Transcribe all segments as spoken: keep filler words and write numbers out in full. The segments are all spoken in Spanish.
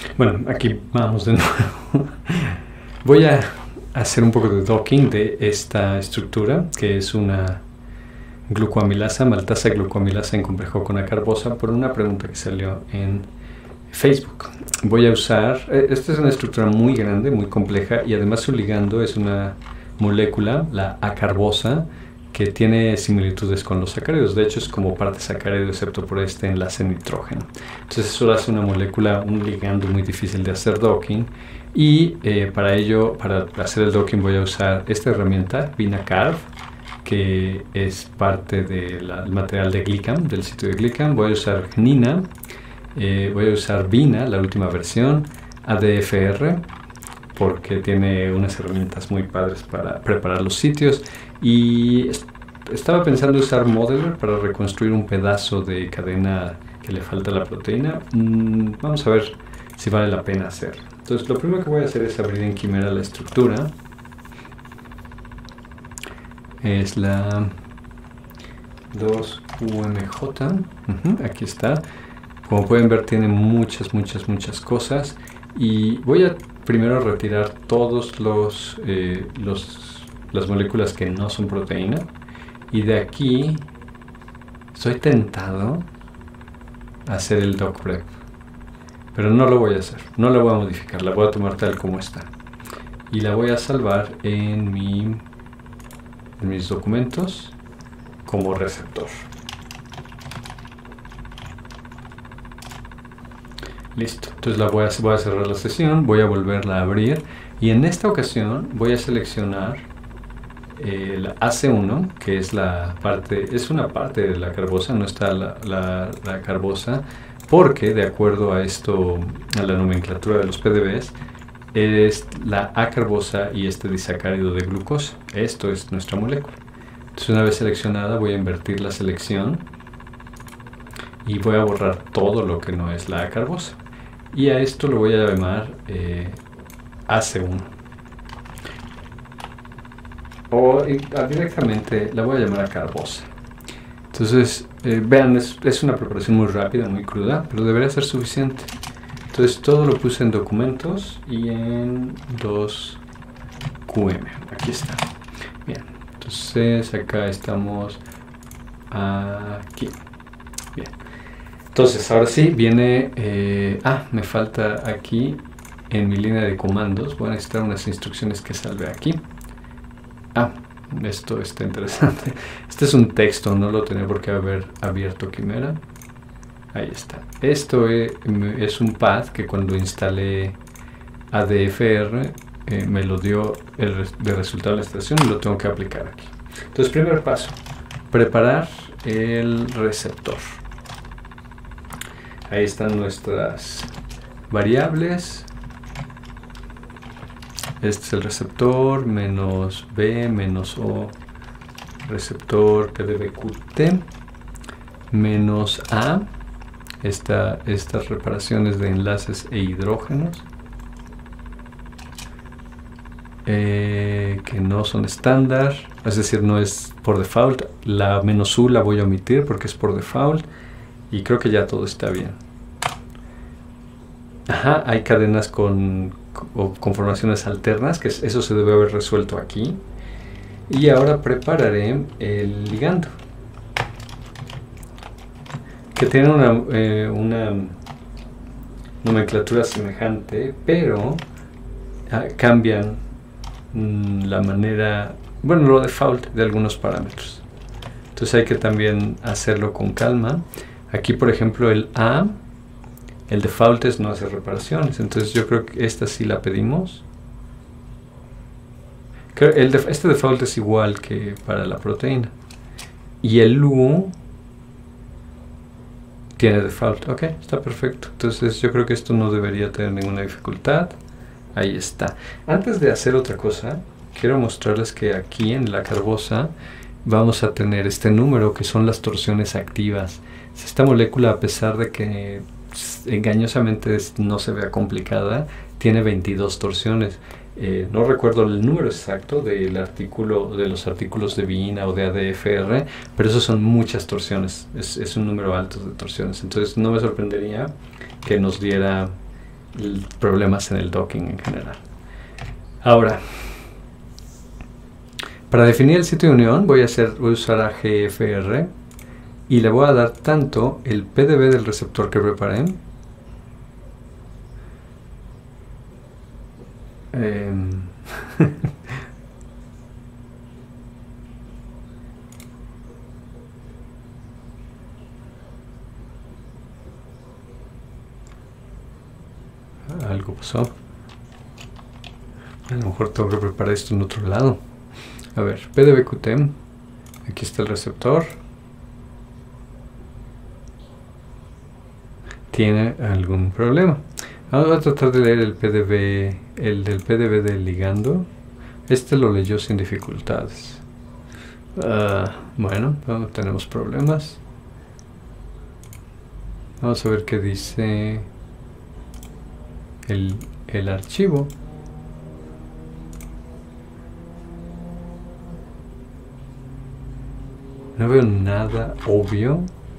Bueno, aquí vamos de nuevo. Voy a hacer un poco de docking de esta estructura, que es una glucoamilasa, maltasa glucoamilasa en complejo con acarbosa, por una pregunta que salió en Facebook. Voy a usar, esta es una estructura muy grande, muy compleja, y además su ligando es una molécula, la acarbosa, que tiene similitudes con los sacáridos. De hecho, es como parte sacárido, excepto por este enlace nitrógeno. Entonces eso hace una molécula, un ligando muy difícil de hacer docking, y eh, para ello, para hacer el docking, voy a usar esta herramienta, VinaCarb, que es parte del material de Glicam, del sitio de Glicam. Voy a usar Gnina, eh, voy a usar Vina, la última versión, A D F R, porque tiene unas herramientas muy padres para preparar los sitios, y estaba pensando usar Modeler para reconstruir un pedazo de cadena que le falta a la proteína. Mm, vamos a ver si vale la pena hacerlo. Entonces lo primero que voy a hacer es abrir en Quimera la estructura. Es la dos U M J, uh-huh, aquí está. Como pueden ver, tiene muchas, muchas, muchas cosas, y voy a primero retirar todos los, eh, los las moléculas que no son proteína, y de aquí estoy tentado a hacer el doc prep, pero no lo voy a hacer, no la voy a modificar, la voy a tomar tal como está y la voy a salvar en, mi, en mis documentos como receptor. Listo, entonces la voy a, voy a cerrar la sesión, voy a volverla a abrir, y en esta ocasión voy a seleccionar el A C uno, que es la parte, es una parte de la carbosa, no está la, la, la carbosa, porque de acuerdo a esto, a la nomenclatura de los P D Bs, es la acarbosa y este disacárido de glucosa. Esto es nuestra molécula. Entonces, una vez seleccionada, voy a invertir la selección y voy a borrar todo lo que no es la acarbosa, y a esto lo voy a llamar eh, A C uno, o directamente la voy a llamar acarbosa. Entonces eh, vean, es, es una preparación muy rápida, muy cruda, pero debería ser suficiente. Entonces todo lo puse en documentos y en dos Q M. Aquí está. Bien, entonces acá estamos aquí. Bien, entonces ahora sí viene eh, ah, me falta aquí en mi línea de comandos, voy a necesitar unas instrucciones que salve aquí. Ah, esto está interesante. Este es un texto, no lo tenía por qué haber abierto Quimera. Ahí está. Esto es, es un path que cuando instalé A D F R eh, me lo dio el de resultado de la estación, y lo tengo que aplicar aquí. Entonces, primer paso, preparar el receptor. Ahí están nuestras variables. Este es el receptor, menos B, menos O, receptor P D B Q T, menos A, esta, estas reparaciones de enlaces e hidrógenos, eh, que no son estándar, es decir, no es por default. La menos U la voy a omitir porque es por default, y creo que ya todo está bien. Ajá, hay cadenas con o conformaciones alternas, que eso se debe haber resuelto aquí. Y ahora prepararé el ligando, que tiene una, eh, una nomenclatura semejante, pero ah, cambian mm, la manera, bueno, lo default de algunos parámetros. Entonces hay que también hacerlo con calma. Aquí, por ejemplo, el A, el default es no hacer reparaciones, entonces yo creo que esta sí la pedimos. El def este default es igual que para la proteína. Y el U tiene default. Ok, está perfecto. Entonces yo creo que esto no debería tener ninguna dificultad. Ahí está. Antes de hacer otra cosa, quiero mostrarles que aquí en la carbosa vamos a tener este número, que son las torsiones activas. Esta molécula, a pesar de que engañosamente no se vea complicada, tiene veintidós torsiones. Eh, no recuerdo el número exacto del artículo, de los artículos de Vina o de A D F R, pero eso son muchas torsiones, es, es un número alto de torsiones. Entonces no me sorprendería que nos diera problemas en el docking en general. Ahora, para definir el sitio de unión voy a, hacer, voy a usar a G F R y le voy a dar tanto el P D B del receptor que preparé, eh, algo pasó. A lo mejor tengo que preparar esto en otro lado. A ver, P D B Q T. Aquí está el receptor. Tiene algún problema. Vamos a tratar de leer el P D B, el del P D B del ligando. Este lo leyó sin dificultades. Uh, bueno, bueno, tenemos problemas. Vamos a ver qué dice el, el archivo. No veo nada obvio.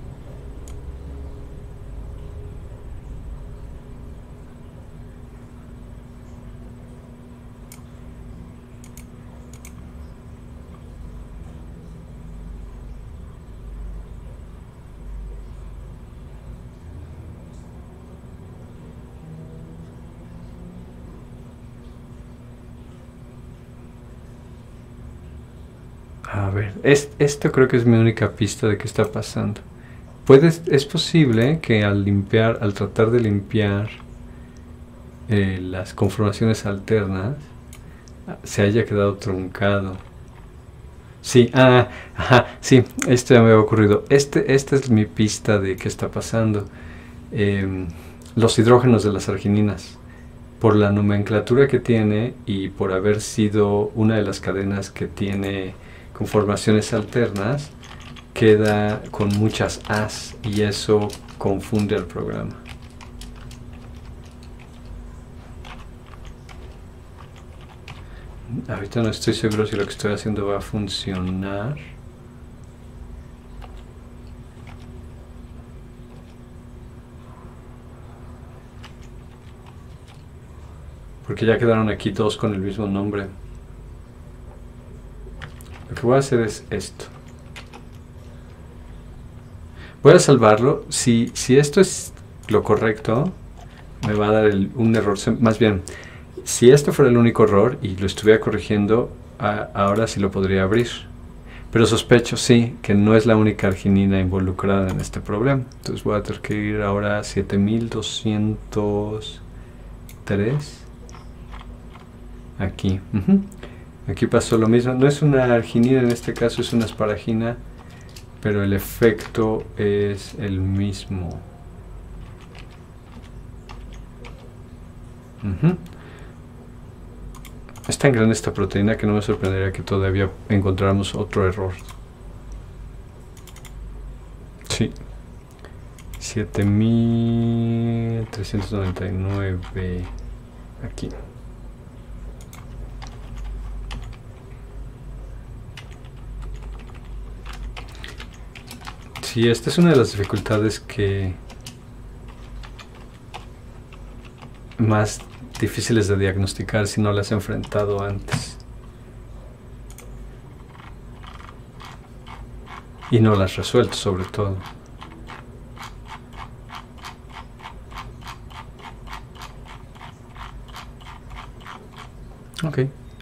A ver, es, esto creo que es mi única pista de qué está pasando. Puede, es posible que al limpiar, al tratar de limpiar eh, las conformaciones alternas, se haya quedado truncado. Sí, ah, ajá, sí, esto ya me había ocurrido. Este, esta es mi pista de qué está pasando. Eh, los hidrógenos de las argininas, por la nomenclatura que tiene y por haber sido una de las cadenas que tiene conformaciones alternas, queda con muchas As y eso confunde al programa. Ahorita no estoy seguro si lo que estoy haciendo va a funcionar. Porque ya quedaron aquí todos con el mismo nombre. Lo que voy a hacer es esto. Voy a salvarlo. Si, si esto es lo correcto, me va a dar el, un error. Más bien, si esto fuera el único error y lo estuviera corrigiendo, a, ahora sí lo podría abrir. Pero sospecho, sí, que no es la única arginina involucrada en este problema. Entonces voy a tener que ir ahora a siete mil doscientos tres. Aquí. Uh-huh. Aquí pasó lo mismo. No es una arginina en este caso, es una asparagina, pero el efecto es el mismo. Uh-huh. Es tan grande esta proteína que no me sorprendería que todavía encontráramos otro error. Sí. siete mil trescientos noventa y nueve. Aquí. Sí, esta es una de las dificultades que más difíciles de diagnosticar si no las he enfrentado antes. Y no las resuelto, sobre todo. Ok.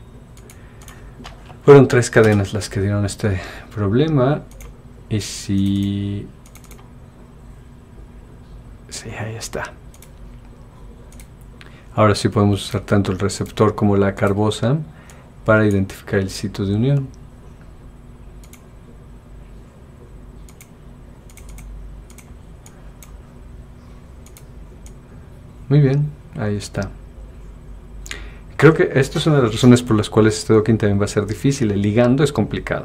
Fueron tres cadenas las que dieron este problema. Y si... Sí, ahí está. Ahora sí podemos usar tanto el receptor como la carbosa para identificar el sitio de unión. Muy bien, ahí está. Creo que esta es una de las razones por las cuales este docking también va a ser difícil. El ligando es complicado.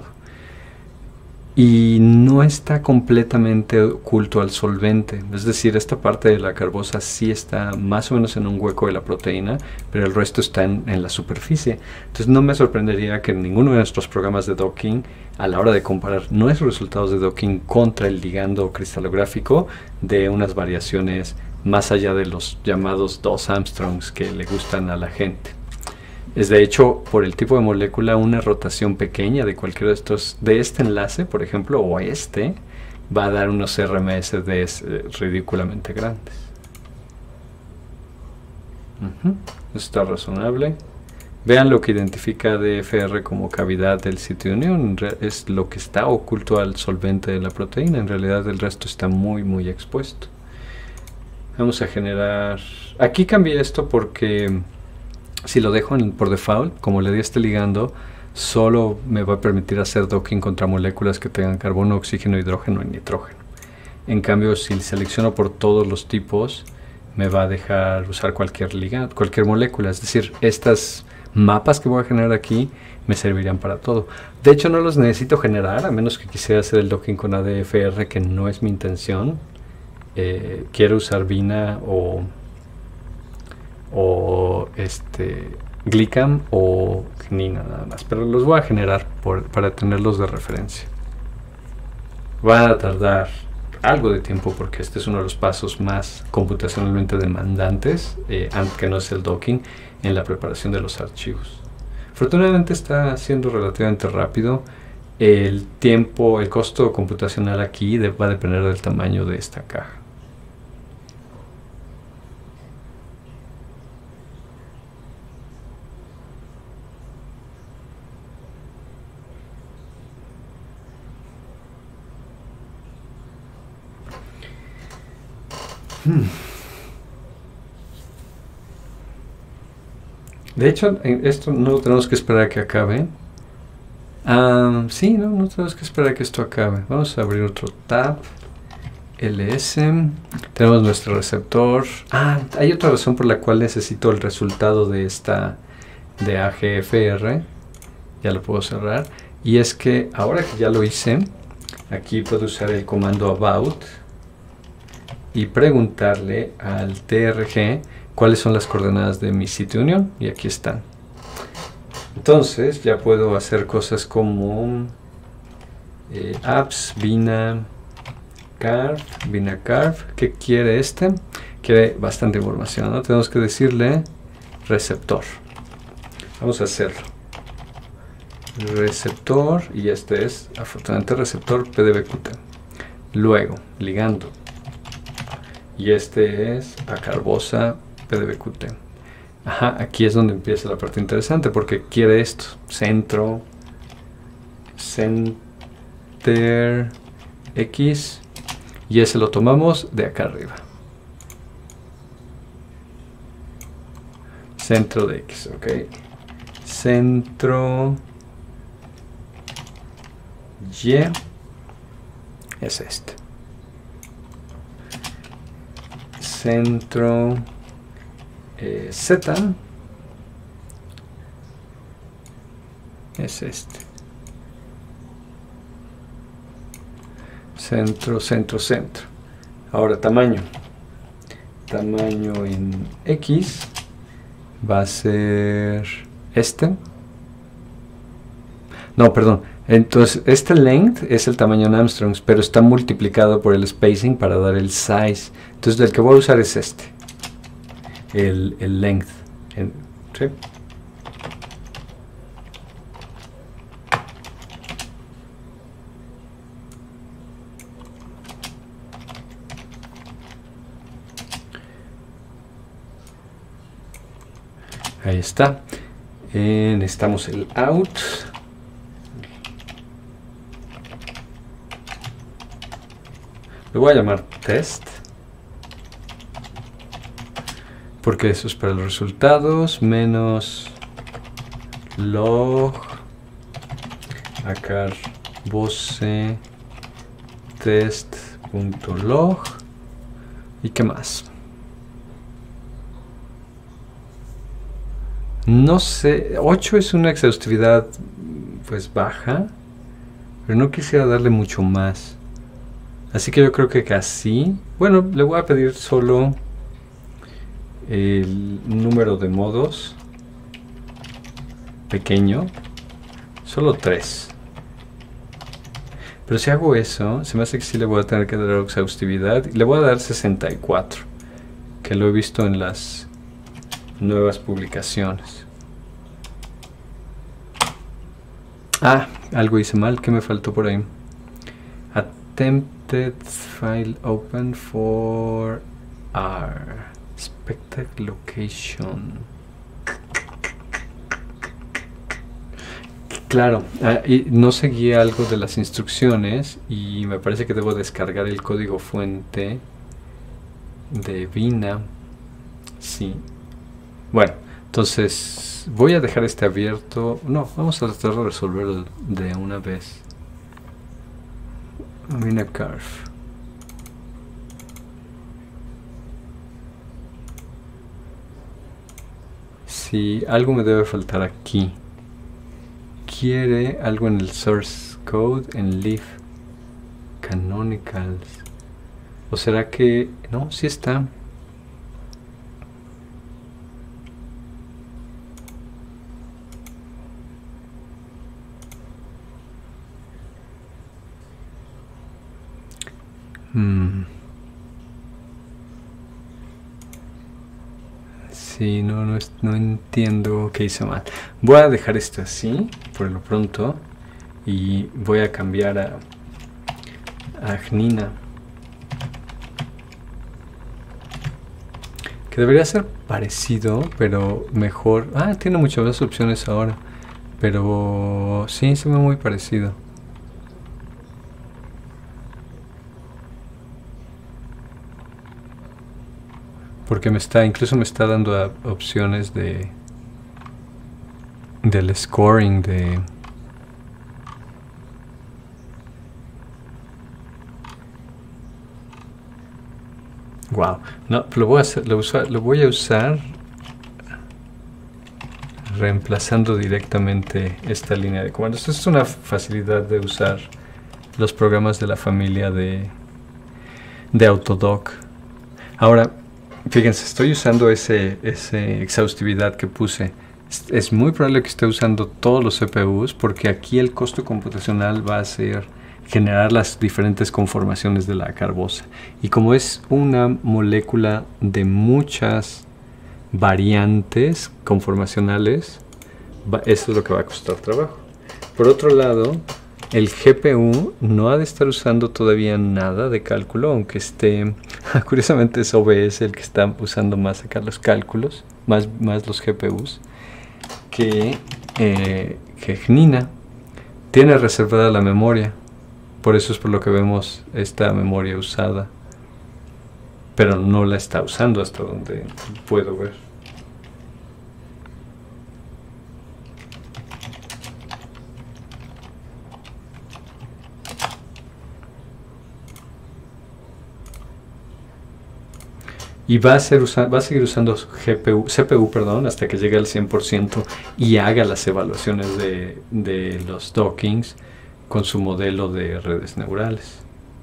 Y no está completamente oculto al solvente. Es decir, esta parte de la carbosa sí está más o menos en un hueco de la proteína, pero el resto está en, en la superficie. Entonces no me sorprendería que en ninguno de nuestros programas de docking, a la hora de comparar nuestros resultados de docking contra el ligando cristalográfico, de unas variaciones más allá de los llamados dos Armstrongs que le gustan a la gente. Es de hecho, por el tipo de molécula, una rotación pequeña de cualquiera de estos, de este enlace, por ejemplo, o este, va a dar unos R M S Ds eh, ridículamente grandes. Uh-huh. Está razonable. Vean lo que identifica A D F R como cavidad del sitio de unión. Es lo que está oculto al solvente de la proteína. En realidad el resto está muy muy expuesto. Vamos a generar... Aquí cambié esto porque si lo dejo en, por default, como le di este ligando, solo me va a permitir hacer docking contra moléculas que tengan carbono, oxígeno, hidrógeno y nitrógeno. En cambio, si selecciono por todos los tipos, me va a dejar usar cualquier ligando, cualquier molécula. Es decir, estas mapas que voy a generar aquí me servirían para todo. De hecho, no los necesito generar, a menos que quisiera hacer el docking con A D F R, que no es mi intención. Eh, quiero usar Vina o, o este, Glicam o Gnina nada más. Pero los voy a generar por, para tenerlos de referencia. Va a tardar algo de tiempo porque este es uno de los pasos más computacionalmente demandantes, eh, aunque no es el docking, en la preparación de los archivos. Afortunadamente está siendo relativamente rápido. El tiempo, el costo computacional aquí de, va a depender del tamaño de esta caja. Hmm. De hecho, esto no tenemos que esperar a que acabe. Um, sí, no, no tenemos que esperar a que esto acabe. Vamos a abrir otro tab. L S. Tenemos nuestro receptor. Ah, hay otra razón por la cual necesito el resultado de esta de A G F R. Ya lo puedo cerrar. Y es que ahora que ya lo hice, aquí puedo usar el comando about y preguntarle al T R G cuáles son las coordenadas de mi sitio de unión, y aquí están. Entonces ya puedo hacer cosas como eh, apps, Vina, carv, Vina carv. ¿Qué quiere este? Quiere bastante información, ¿no? Tenemos que decirle receptor. Vamos a hacerlo. Receptor, y este es afortunadamente receptor P D B Q T. Luego, ligando. Y este es acarbosa P D B Q T. Ajá, aquí es donde empieza la parte interesante porque quiere esto. Centro, center X, y ese lo tomamos de acá arriba. Centro de X, ok. Centro Y es este. Centro eh, Z es este. Centro, centro, centro. Ahora tamaño. Tamaño en X va a ser este. No, perdón. Entonces, este length es el tamaño en Armstrongs, pero está multiplicado por el spacing para dar el size. Entonces, el que voy a usar es este. El, el length. En, ¿sí? Ahí está. Eh, necesitamos el out. Lo voy a llamar test, porque eso es para los resultados, menos log acarbose test.log. ¿Y qué más? No sé, ocho es una exhaustividad pues baja, pero no quisiera darle mucho más. Así que yo creo que casi, bueno, le voy a pedir solo el número de modos pequeño, solo tres. Pero si hago eso, se me hace que sí le voy a tener que dar exhaustividad y le voy a dar sesenta y cuatro. que lo he visto en las nuevas publicaciones. Ah, algo hice mal. ¿Qué me faltó por ahí? Attempted file open for R. Expected location. Claro, ah, y no seguía algo de las instrucciones y me parece que debo descargar el código fuente de Vina. Sí. Bueno, entonces voy a dejar este abierto. No, vamos a tratar de resolverlo de una vez. Vina Carve. Si algo me debe faltar aquí. Quiere algo en el source code en leaf canonicals. ¿O será que no? Sí está. Hmm. Sí, no, no, no entiendo qué hice mal. Voy a dejar esto así, por lo pronto, y voy a cambiar a, a Gnina. Que debería ser parecido, pero mejor. Ah, tiene muchas más opciones ahora. Pero sí, se ve muy parecido. Porque me está, incluso me está dando a, opciones de del scoring de wow, no, lo voy a hacer, lo, usa, lo voy a usar reemplazando directamente esta línea de comandos. Esto es una facilidad de usar los programas de la familia de de Autodoc. Ahora fíjense, estoy usando ese, ese exhaustividad que puse. Es, es muy probable que esté usando todos los C P Us porque aquí el costo computacional va a ser generar las diferentes conformaciones de la carbosa. Y como es una molécula de muchas variantes conformacionales, va, eso es lo que va a costar trabajo. Por otro lado, el G P U no ha de estar usando todavía nada de cálculo, aunque esté, curiosamente es O B S el que está usando más acá los cálculos, más, más los G P Us, que, eh, que Gnina tiene reservada la memoria. Por eso es por lo que vemos esta memoria usada, pero no la está usando hasta donde puedo ver. Y va a, ser usa, va a seguir usando G P U, C P U perdón, hasta que llegue al cien por ciento y haga las evaluaciones de, de los dockings con su modelo de redes neurales.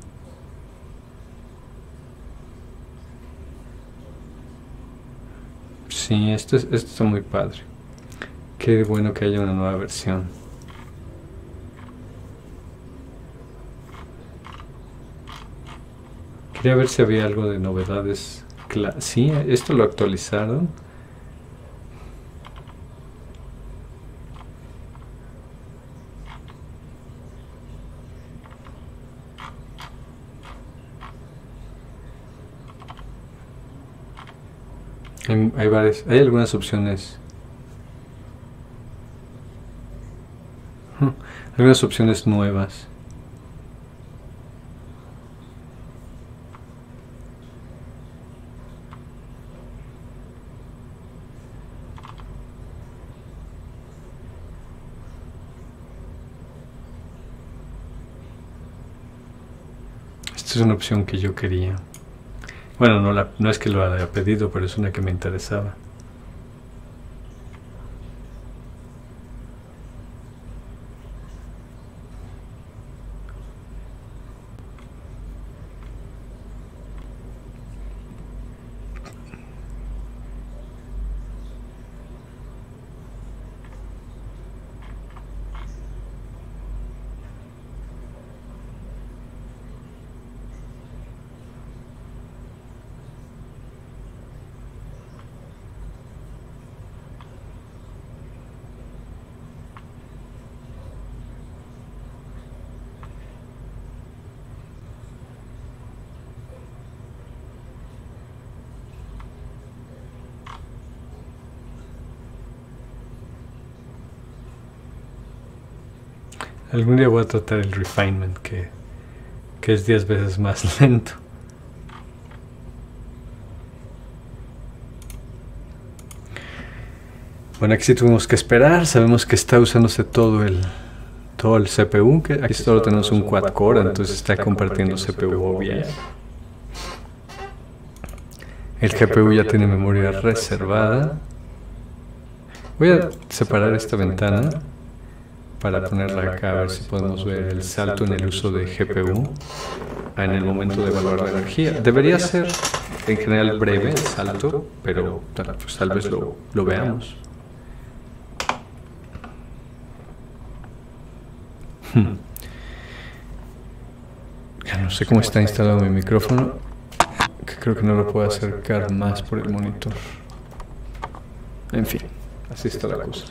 Sí, esto, es, esto está muy padre. Qué bueno que haya una nueva versión. Quería ver si había algo de novedades. Sí, esto lo actualizaron. Hay, hay varias, hay algunas opciones. Algunas opciones nuevas. Esta es una opción que yo quería. Bueno, no, la, no es que lo haya pedido, pero es una que me interesaba. Algún día voy a tratar el refinement, que, que es diez veces más lento. Bueno, aquí sí tuvimos que esperar. Sabemos que está usándose todo el, todo el C P U. Que aquí solo tenemos un quad core, entonces está compartiendo C P U obvia. El G P U ya tiene memoria reservada. Voy a separar esta ventana para ponerla acá, a ver si podemos ver el salto en el uso de G P U en el momento de evaluar la energía. Debería ser en general breve el salto, pero pues, tal vez lo, lo veamos. Hmm. Ya no sé cómo está instalado mi micrófono, que creo que no lo puedo acercar más por el monitor. En fin, así está la cosa.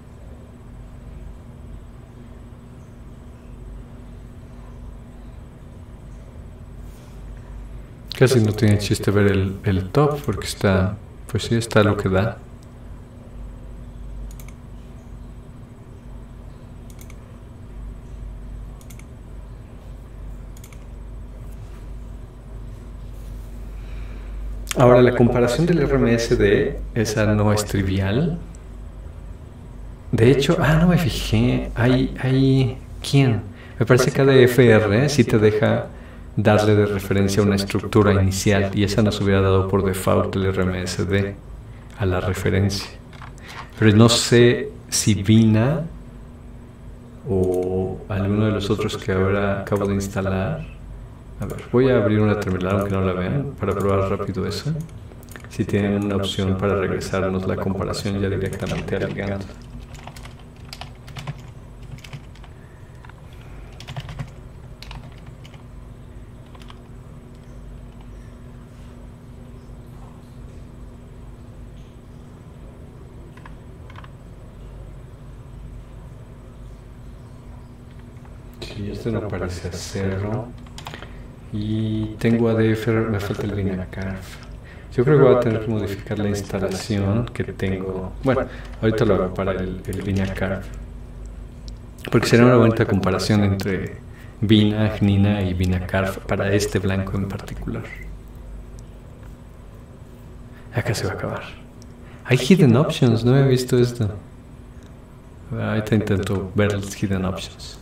Casi no tiene chiste ver el, el top, porque está, pues sí, está lo que da. Ahora, la comparación del R M S D, esa no es trivial. De hecho, ah, no me fijé. Hay, hay, ¿quién? Me parece que A D F R sí te deja darle de referencia a una estructura inicial, y esa nos hubiera dado por default el R M S D a la referencia. Pero no sé si Vina o alguno de los otros que ahora acabo de instalar. A ver, voy a abrir una terminal aunque no la vean para probar rápido eso. Si tienen una opción para regresarnos la comparación ya directamente al Ligand. Sí, este no parece hacerlo. Y tengo A D F R, me falta el VinaCarve. Yo creo que voy a tener que modificar la instalación que tengo. Bueno, ahorita lo hago para el, el VinaCarve, porque será una buena comparación entre Vina, Gnina y VinaCarve para este blanco en particular. Acá se va a acabar. Hay hidden options, no he visto esto. Ahorita intento ver los hidden options.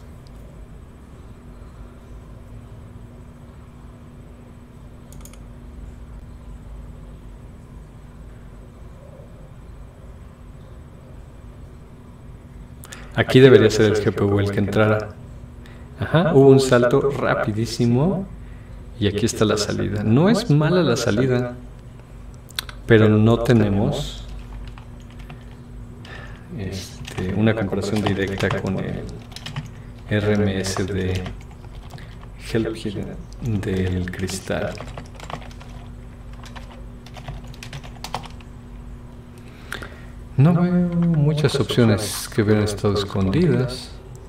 Aquí debería ser el G P U el que entrara. Ajá, hubo un salto rapidísimo y aquí está la salida. No es mala la salida, pero no tenemos este, una comparación directa con el R M S de Help Hidden del cristal. No veo muchas opciones que hubieran estado escondidas.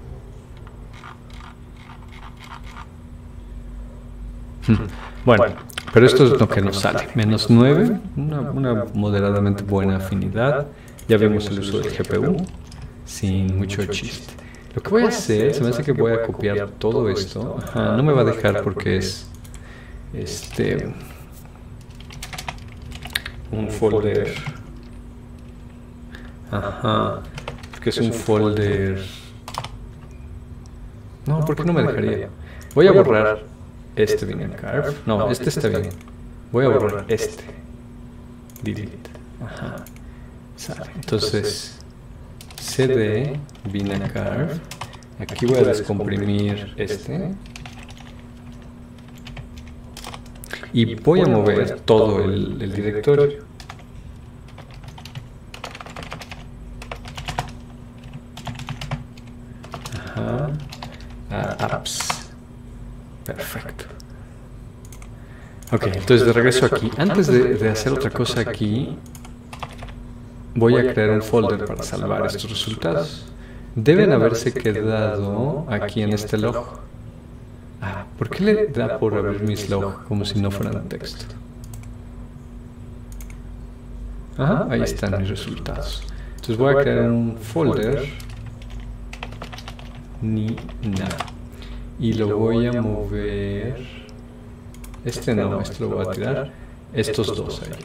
Bueno, pero esto es lo que nos sale. Menos nueve, una, una moderadamente buena afinidad. Ya vemos el uso del G P U, sin mucho chiste. Lo que voy a hacer, se me hace que voy a copiar todo esto. Ajá, no me va a dejar porque es este un folder. Ajá, porque es un folder. No, ¿por qué no me dejaría? Voy a borrar este VinaCarve. No, este está bien. Voy a borrar este. Delete. Ajá. Sale. Entonces, cd VinaCarve. Aquí voy a descomprimir este. Y voy a mover todo el, el directorio. Apps. Perfecto. Ok, entonces de regreso aquí. Antes de, de hacer otra cosa aquí, voy a crear un folder para salvar estos resultados. Deben haberse quedado aquí en este log. Ah, ¿por qué le da por abrir mis log como si no fueran texto? Ajá, ahí están mis resultados. Entonces voy a crear un folder ni nada. Y lo voy a mover. Este no, este lo voy a tirar. Estos dos ahí.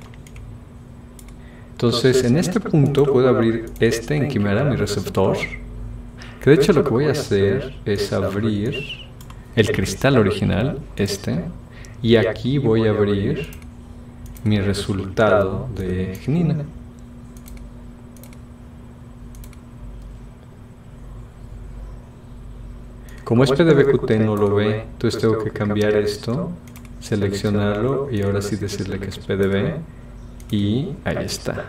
Entonces, en este punto puedo abrir este en Quimera, mi receptor. Que de hecho lo que voy a hacer es abrir el cristal original, este. Y aquí voy a abrir mi resultado de Gnina. Como es P D B Q T no lo ve, entonces tengo que cambiar esto, seleccionarlo y ahora sí decirle que es P D B y ahí está.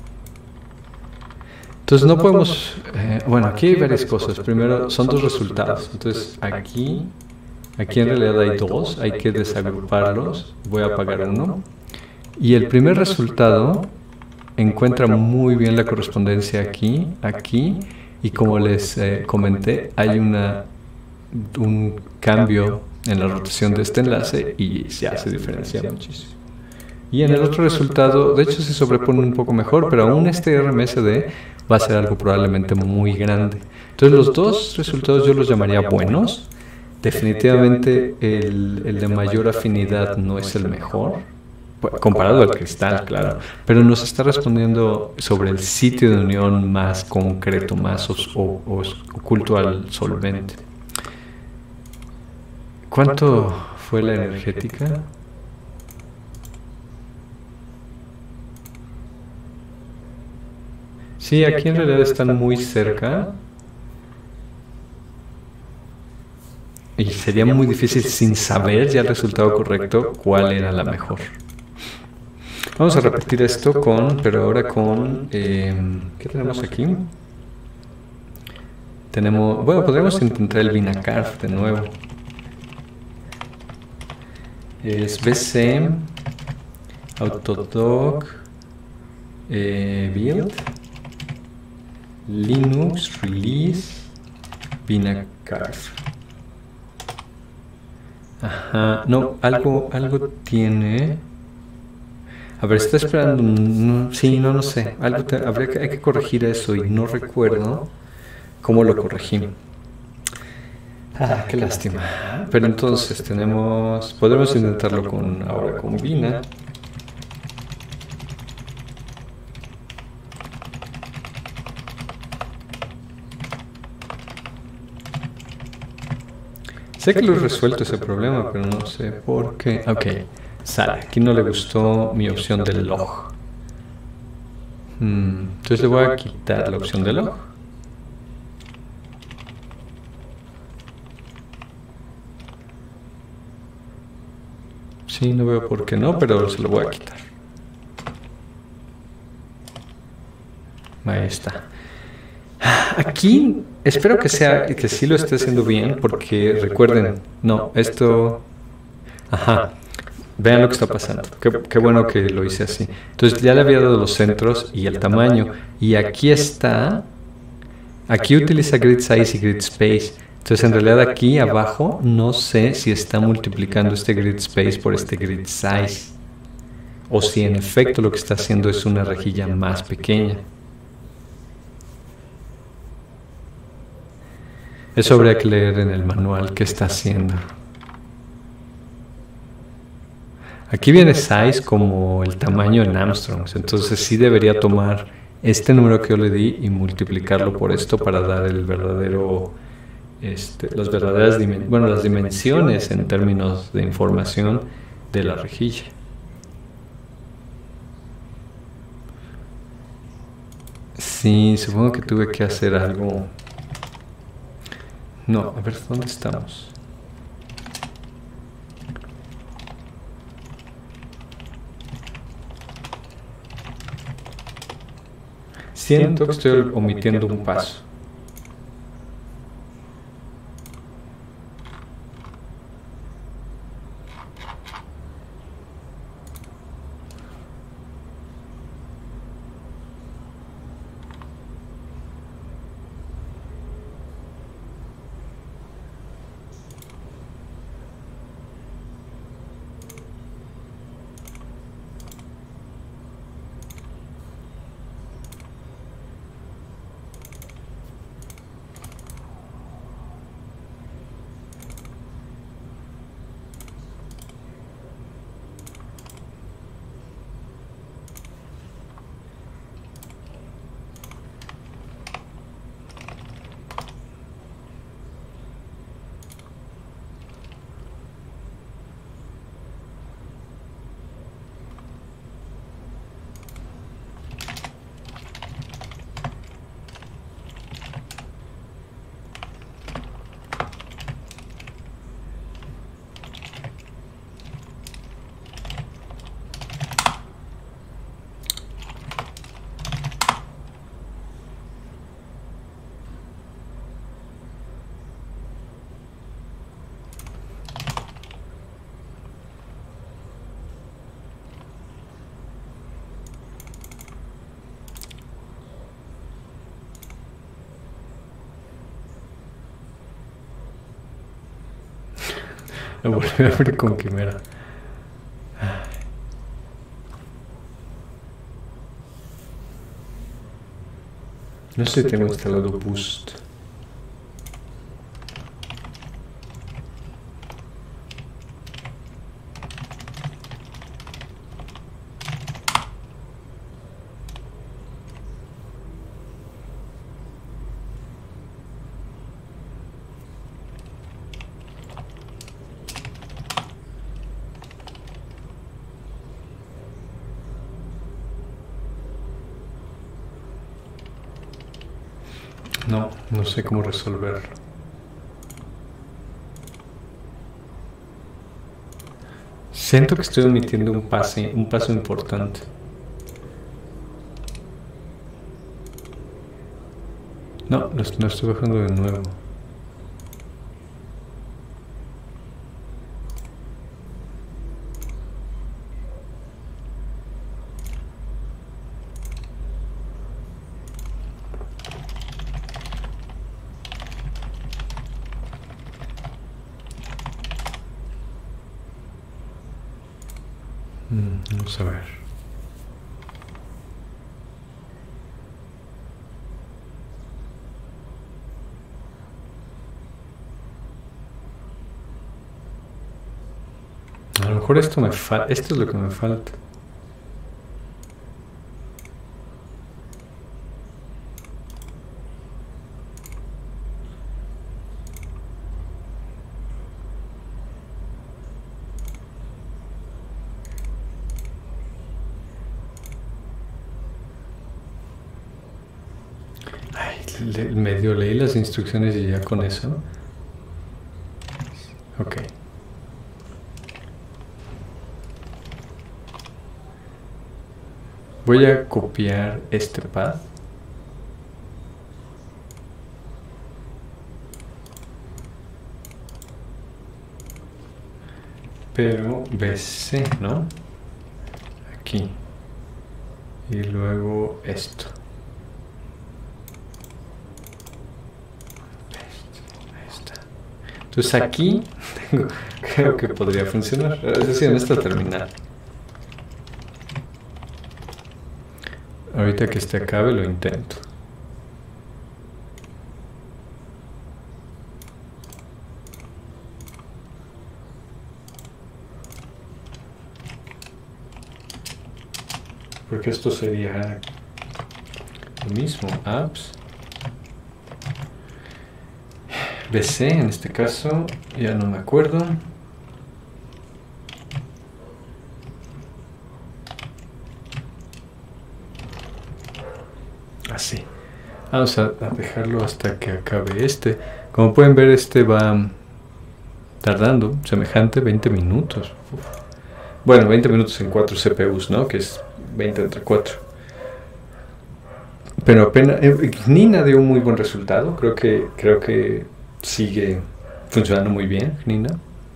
Entonces no podemos, eh, bueno, aquí hay varias cosas. Primero son dos resultados, entonces aquí, aquí en realidad hay dos, hay que desagruparlos, voy a apagar uno. Y el primer resultado encuentra muy bien la correspondencia aquí, aquí, y como les eh, comenté, hay una... un cambio en la rotación de este enlace y ya se diferencia muchísimo. Y en el otro resultado, de hecho se sobrepone un poco mejor, pero aún este R M S D va a ser algo probablemente muy grande. Entonces los dos resultados yo los llamaría buenos. Definitivamente el, el de mayor afinidad no es el mejor, comparado al cristal, claro, pero nos está respondiendo sobre el sitio de unión más concreto, más os, o, os, oculto al solvente. ¿Cuánto fue la energética? Sí, aquí en realidad están muy cerca. Y sería muy difícil sin saber ya el resultado correcto cuál era la mejor. Vamos a repetir esto con, pero ahora con, eh, ¿qué tenemos aquí? Tenemos, bueno, podríamos intentar el Vinacarf de nuevo. Es B C, Autodoc, eh, Build, Linux, Release, Vinacarf. Ajá, no, algo, algo tiene. A ver, está esperando. No, sí, no, no sé. Algo te, habría que, hay que corregir eso y no recuerdo cómo lo corregí. Ah, qué lástima. Pero entonces tenemos, podemos intentarlo con ahora con Vina. Sé que lo he resuelto ese problema, pero no sé por qué. Ok, sale. Aquí no le gustó mi opción del log. Hmm, entonces le voy a quitar la opción del log. Sí, no veo por qué no, pero se lo voy a quitar. Ahí está. Aquí espero que sea que sí lo esté haciendo bien, porque recuerden, no, esto, ajá, vean lo que está pasando. Qué, qué bueno que lo hice así. Entonces ya le había dado los centros y el tamaño, y aquí está, aquí utiliza grid size y grid space. Entonces en realidad aquí abajo no sé si está multiplicando este grid space por este grid size, o si en efecto lo que está haciendo es una rejilla más pequeña. Eso habría que leer en el manual qué está haciendo. Aquí viene size como el tamaño en Armstrongs, entonces sí debería tomar este número que yo le di y multiplicarlo por esto para dar el verdadero, este, las verdaderas dimensiones, bueno, las dimensiones en términos de información de la rejilla. Sí, supongo que tuve que hacer algo. No, a ver, ¿dónde estamos? Siento que estoy omitiendo un paso. La volví a abrir con quimera. No sé si tengo instalado Boost. No, no sé cómo resolverlo. Siento que estoy omitiendo un pase, un paso importante. No, lo, lo estoy bajando de nuevo. Mm, vamos a ver. A lo mejor esto me falta. Esto es lo que me falta. Le, medio leí las instrucciones y ya con eso. Ok. Voy a copiar este path. Pero B C, ¿no? Aquí. Y luego esto. Entonces aquí tengo, creo que podría funcionar. Es decir, en esta terminal. Ahorita que este acabe lo intento. Porque esto sería lo mismo, apps. B C en este caso, ya no me acuerdo. Así. Vamos a, a dejarlo hasta que acabe este. Como pueden ver, este va tardando semejante veinte minutos. Uf. Bueno, veinte minutos en cuatro C P Us, ¿no? Que es veinte entre cuatro. Pero apenas... Eh, Nina dio un muy buen resultado. Creo que... Creo que sigue funcionando muy bien, Nina.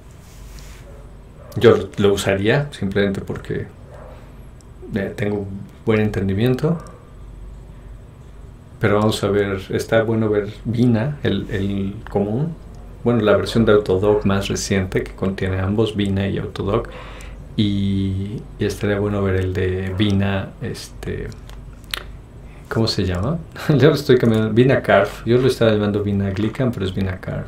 Yo lo usaría simplemente porque eh, tengo buen entendimiento. Pero vamos a ver, está bueno ver Vina, el, el común. Bueno, la versión de Autodoc más reciente que contiene ambos, Vina y Autodoc. Y, y estaría bueno ver el de Vina, este... ¿Cómo se llama? Yo lo estoy cambiando. VinaCarve. Yo lo estaba llamando VinaGlican, pero es VinaCarve.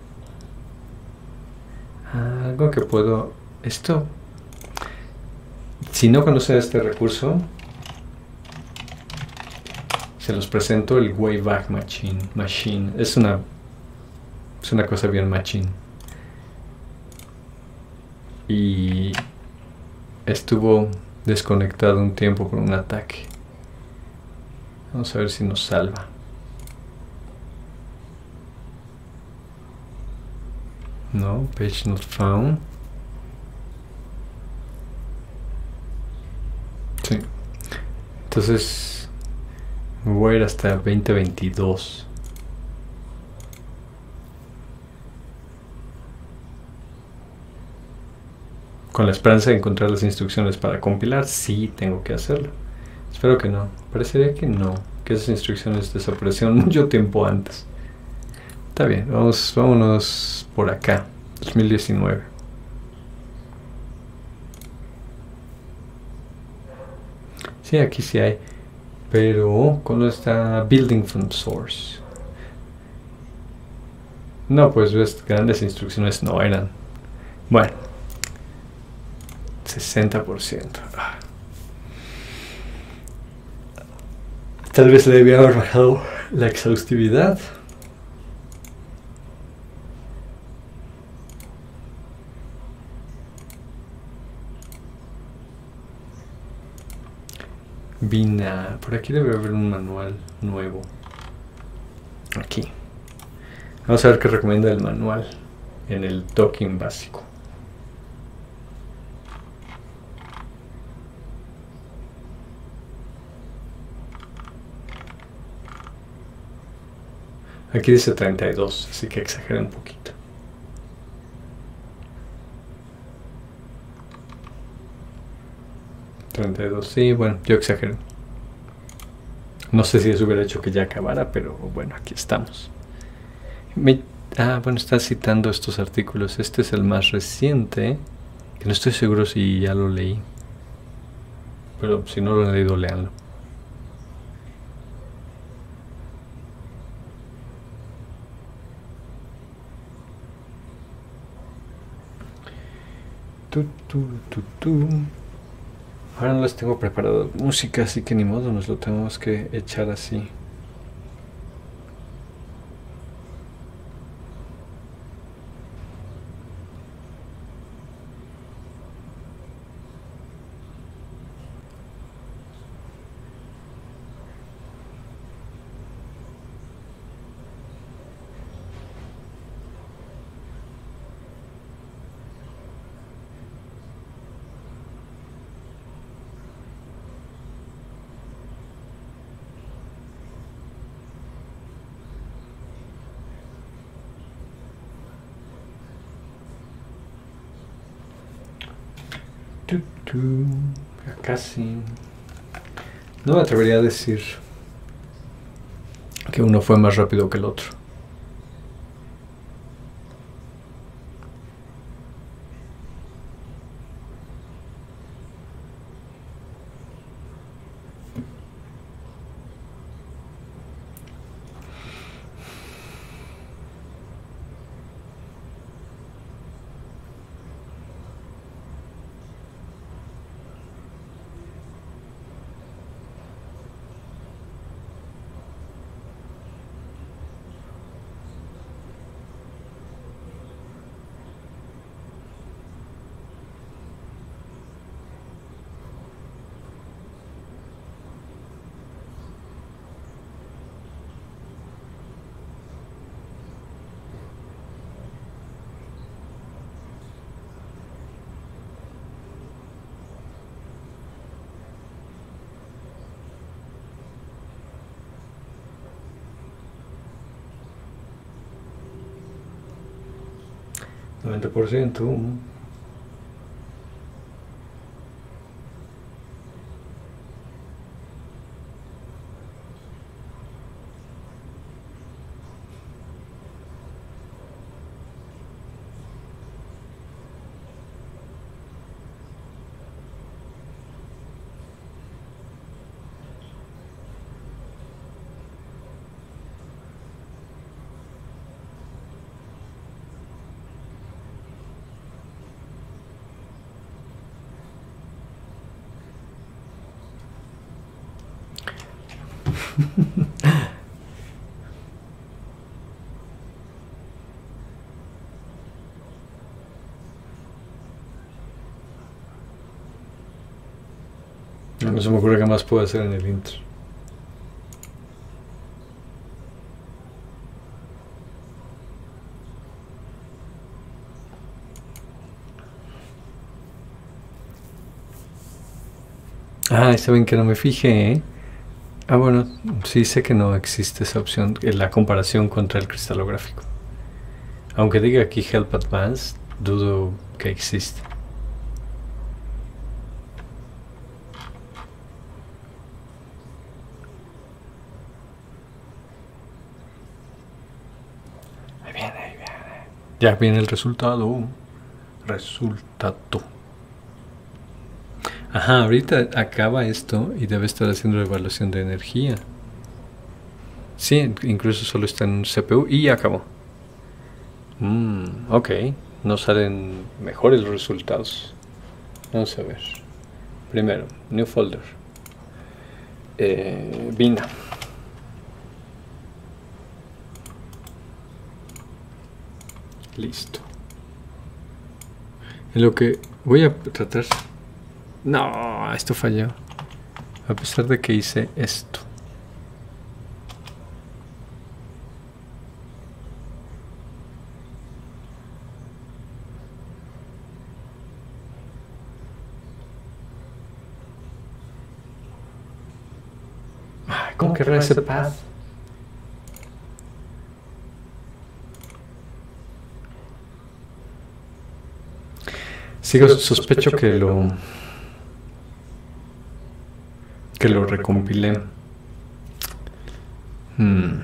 Ah, algo que puedo... Esto... Si no conocen este recurso, se los presento el Wayback Machine. Machine. Es una... Es una cosa bien machine. Y... estuvo desconectado un tiempo por un ataque. Vamos a ver si nos salva. No, page not found. Sí. Entonces voy a ir hasta veinte veintidós. Con la esperanza de encontrar las instrucciones para compilar, sí tengo que hacerlo. Espero que no. Parecería que no. Que esas instrucciones desaparecieron mucho tiempo antes. Está bien. Vamos, vámonos por acá. dos mil diecinueve. Sí, aquí sí hay. Pero, ¿cuándo está Building from Source? No, pues ves, grandes instrucciones no eran. Bueno, sesenta por ciento. Tal vez le debía haber bajado la exhaustividad. Vina, por aquí debe haber un manual nuevo. Aquí. Vamos a ver qué recomienda el manual en el docking básico. Aquí dice treinta y dos, así que exageré un poquito. treinta y dos, sí, bueno, yo exageré. No sé si eso hubiera hecho que ya acabara, pero bueno, aquí estamos. Me, ah, bueno, está citando estos artículos. Este es el más reciente, que no estoy seguro si ya lo leí. Pero si no lo he leído, léanlo. Tu, tu, tu, tu. Ahora no les tengo preparado música, así que ni modo, nos lo tenemos que echar así. Tu, tu, casi. No me atrevería a decir que uno fue más rápido que el otro. noventa por ciento. No se me ocurre qué más puedo hacer en el intro. Ah, saben que no me fijé, ¿eh? Ah, bueno, sí sé que no existe esa opción, la comparación contra el cristalográfico. Aunque diga aquí Help Advanced, dudo que existe. Ahí viene, ahí viene. Ya viene el resultado. Resultado. Ajá, ahorita acaba esto y debe estar haciendo la evaluación de energía. Sí, incluso solo está en un C P U y ya acabó. Mm, ok, no salen mejores los resultados. Vamos a ver. Primero, new folder. Eh, Vina. Listo. En lo que voy a tratar... No, esto falló. A pesar de que hice esto. Ay, ¿cómo que reset path? Sigo, sospecho que lo... que lo recompilé. Hmm.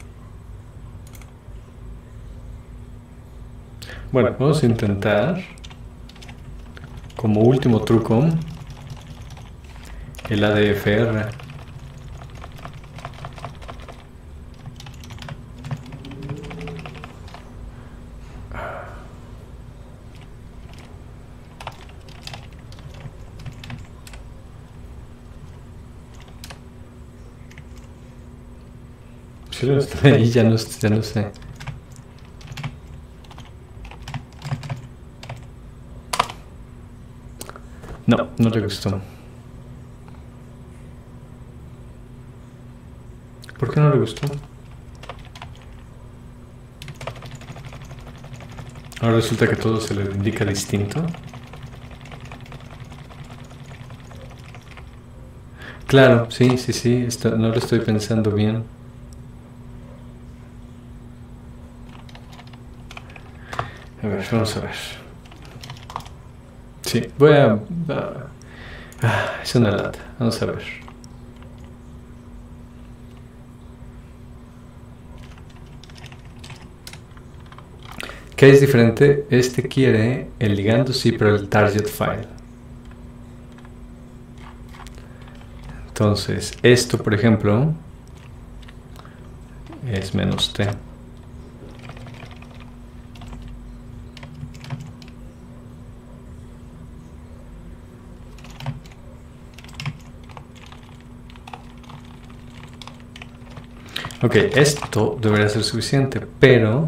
Bueno, vamos a intentar, como último truco, el A D F R. Sí, lo está ahí, ya no, ya no sé. No, no le gustó. ¿Por qué no le gustó? Ahora resulta que todo se le indica distinto. Claro, sí, sí, sí, esto, no lo estoy pensando bien. A ver, vamos a ver. Sí, voy a... Ah, es una lata, vamos a ver. ¿Qué es diferente? Este quiere el ligando, sí, pero el target file. Entonces, esto, por ejemplo, es menos T. Ok, esto debería ser suficiente, pero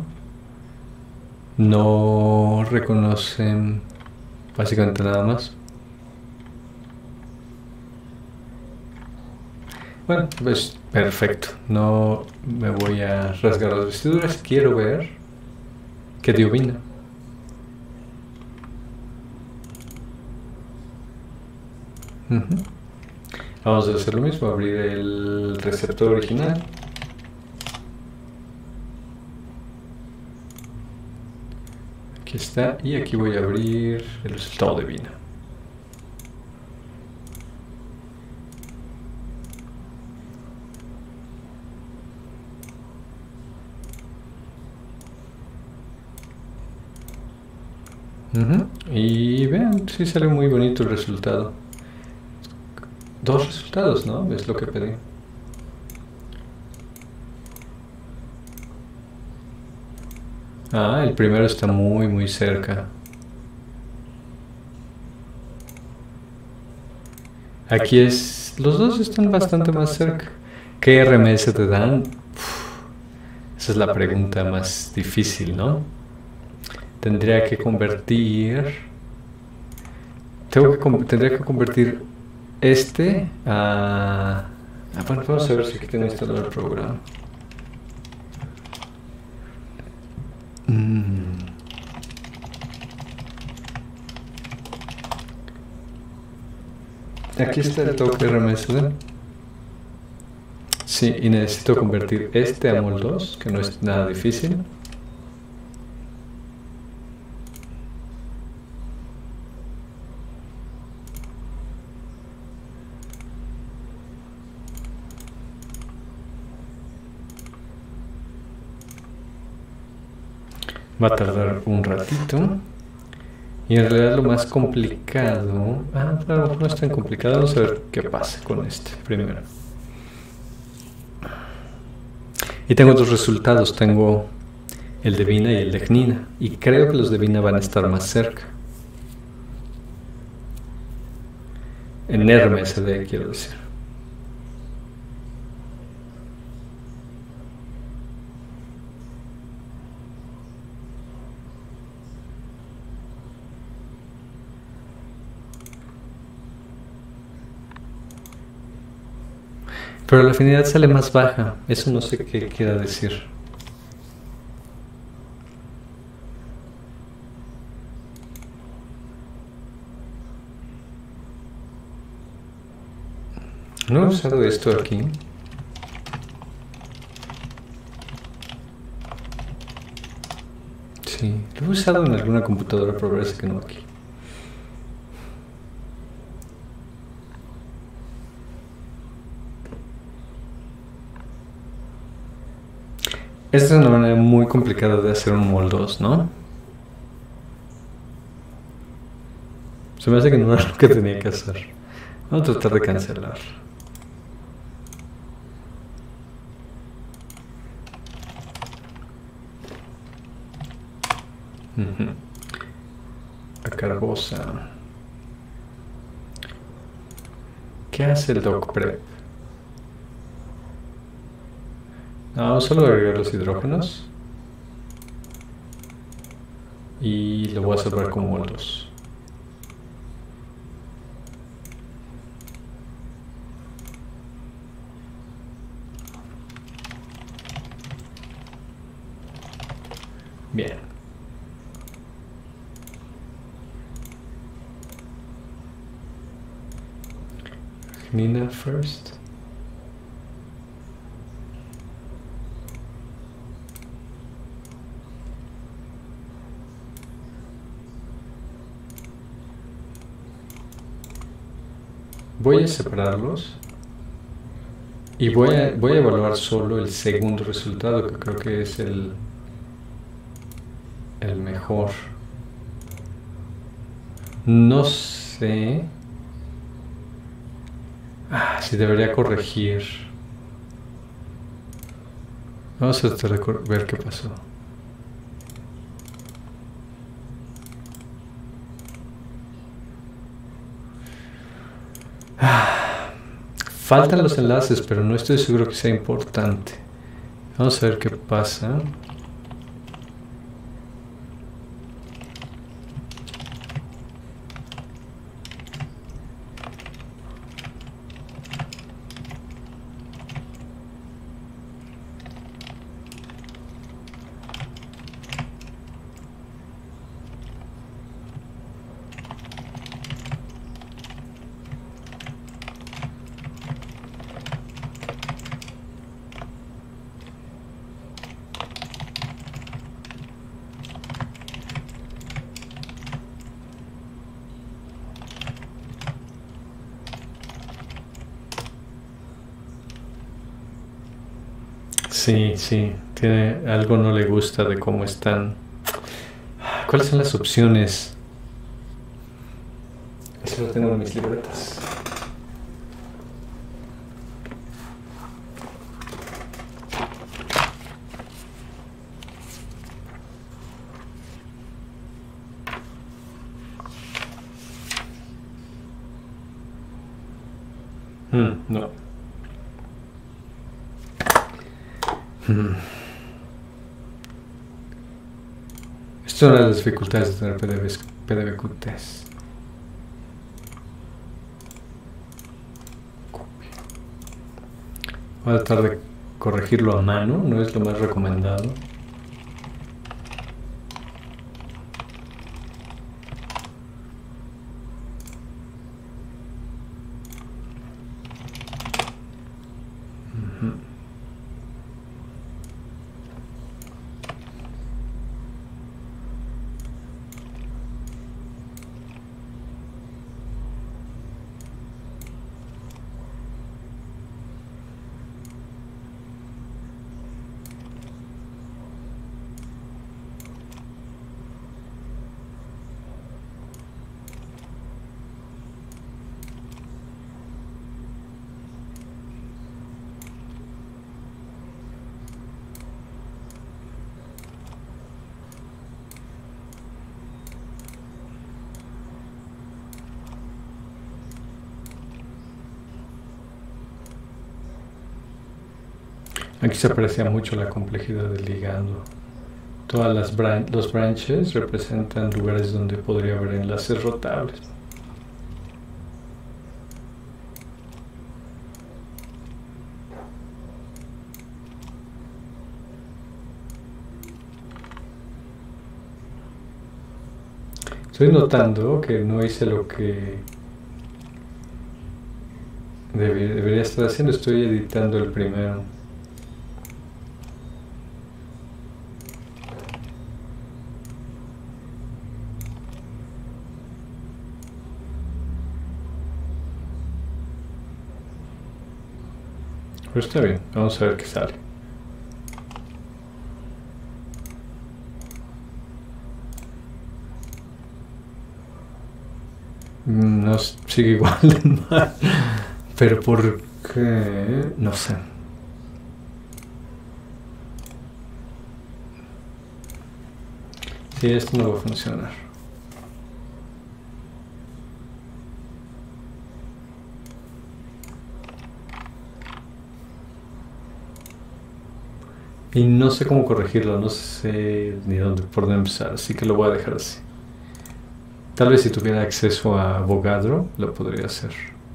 no reconocen básicamente nada más. Bueno, pues perfecto. No me voy a rasgar las vestiduras. Quiero ver qué dio Vina. Uh-huh. Vamos a hacer lo mismo, abrir el receptor original. Aquí está, y aquí voy a abrir el resultado de Vina. Uh-huh. Y vean, sí sale muy bonito el resultado. Dos resultados, ¿no? Es lo que pedí. Ah, el primero está muy, muy cerca. Aquí es... Los dos están bastante más cerca. ¿Qué R M S te dan? Uf, esa es la pregunta más difícil, ¿no? Tendría que convertir... Tengo que, tendría que convertir este a... Ah, bueno, vamos a ver si aquí tengo instalado el programa. Mm. Aquí está el toque R M S D. Sí, y necesito convertir este a mol dos, que no es nada difícil. Va a tardar un ratito. Y en realidad lo más complicado... Ah, claro, no es tan complicado. Vamos a ver qué pasa con este primero. Y tengo dos resultados. Tengo el de Vina y el de Gnina. Y creo que los de Vina van a estar más cerca. En R M S D, quiero decir. Pero la afinidad sale más baja. Eso no sé qué quiera decir. No he usado esto aquí. Sí, lo he usado en alguna computadora, pero parece que no aquí. Esta es una manera muy complicada de hacer un mol dos, ¿no? Se me hace que no era lo que tenía que hacer. Vamos a tratar de cancelar. Uh-huh. Acarbosa. ¿Qué hace el docprep? No, solo agregar los hidrógenos. Y lo voy a salvar como mol dos. Bien. Gnina first. Voy a separarlos y voy a, voy a evaluar solo el segundo resultado, que creo que es el, el mejor. No sé ah, si debería corregir. Vamos a tratar de ver qué pasó. Faltan los enlaces, pero no estoy seguro que sea importante. Vamos a ver qué pasa. Sí, sí, tiene algo no le gusta de cómo están. ¿Cuáles son las opciones? Eso lo tengo en mis libretas. Mm, no. Mm. Estas son las dificultades de tener P D B Q test. Voy a tratar de corregirlo a mano, no es lo más recomendado. Aquí se aprecia mucho la complejidad del ligando. Todas las bran los branches representan lugares donde podría haber enlaces rotables. Estoy notando que no hice lo que debería estar haciendo. Estoy editando el primero. Pero está bien, vamos a ver qué sale. No, sigue igual de mal. Pero ¿por qué? No sé. Sí, esto no va a funcionar. Y no sé cómo corregirlo, no sé ni dónde, por dónde empezar, así que lo voy a dejar así. Tal vez si tuviera acceso a Avogadro, lo podría hacer.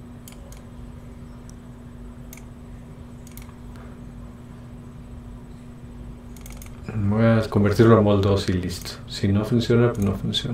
Voy a convertirlo a Mol dos y listo. Si no funciona, pues no funciona.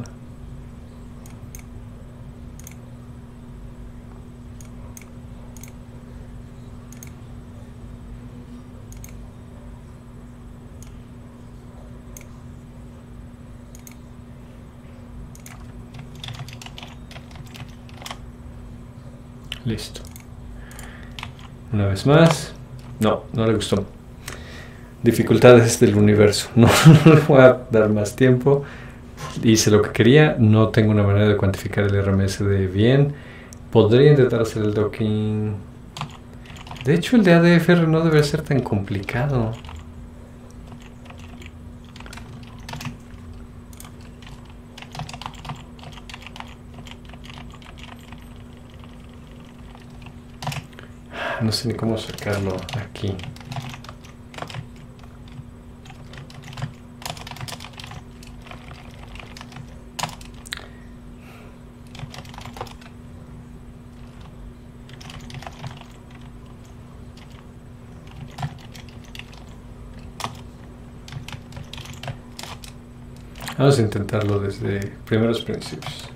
Listo. Una vez más. No, no le gustó. Dificultades del universo. No, no le voy a dar más tiempo. Hice lo que quería. No tengo una manera de cuantificar el R M S D bien. Podría intentar hacer el docking. De hecho, el de A D F R no debe ser tan complicado. No sé ni cómo sacarlo aquí. Vamos a intentarlo desde primeros principios.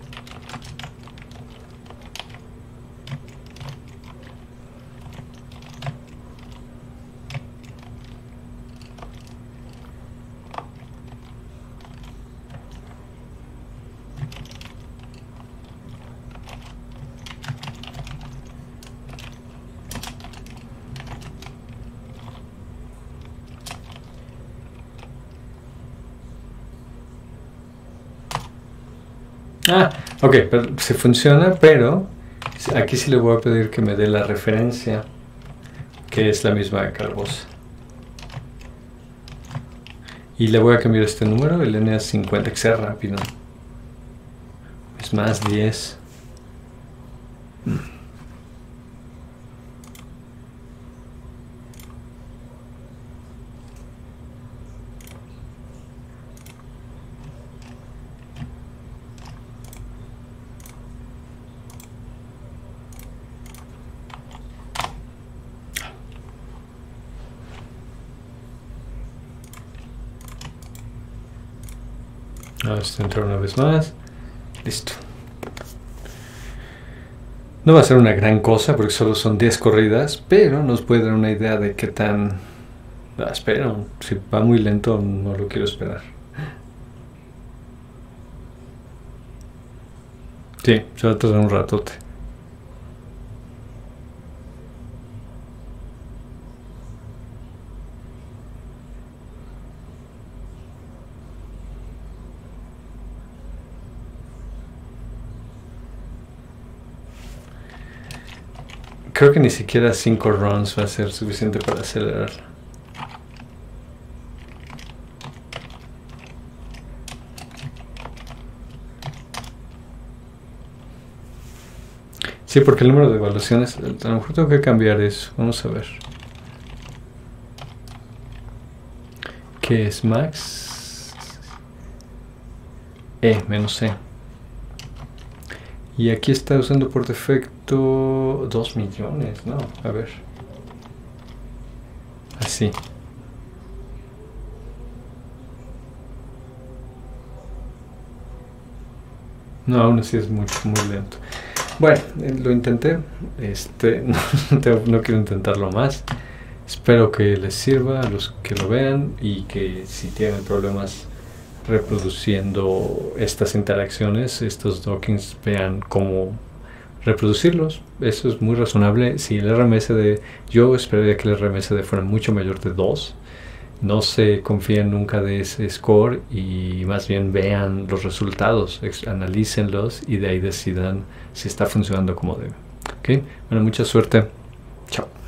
Ah, ok, pero se funciona, pero aquí sí le voy a pedir que me dé la referencia, que es la misma de Carbosa. Y le voy a cambiar este número, el N A cincuenta, que sea rápido. Es más diez. Vamos a entrar una vez más. Listo. No va a ser una gran cosa porque solo son diez corridas, pero nos puede dar una idea de qué tan... Ah, espera, si va muy lento no lo quiero esperar. Sí, se va a tardar un ratote. Creo que ni siquiera cinco runs va a ser suficiente para acelerarla. Sí, porque el número de evaluaciones, a lo mejor tengo que cambiar eso. Vamos a ver. ¿Qué es max? E, menos E. Y aquí está usando por defecto dos millones, ¿no? A ver. Así. No, aún así es muy, muy lento. Bueno, lo intenté. Este, no, te- no quiero intentarlo más. Espero que les sirva a los que lo vean y que si tienen problemas reproduciendo estas interacciones, estos dockings, vean cómo reproducirlos. Eso es muy razonable. Si el R M S de... Yo esperaría que el R M S de fuera mucho mayor de dos. No se confíen nunca de ese score y más bien vean los resultados, analícenlos y de ahí decidan si está funcionando como debe. ¿Ok? Bueno, mucha suerte. Chao.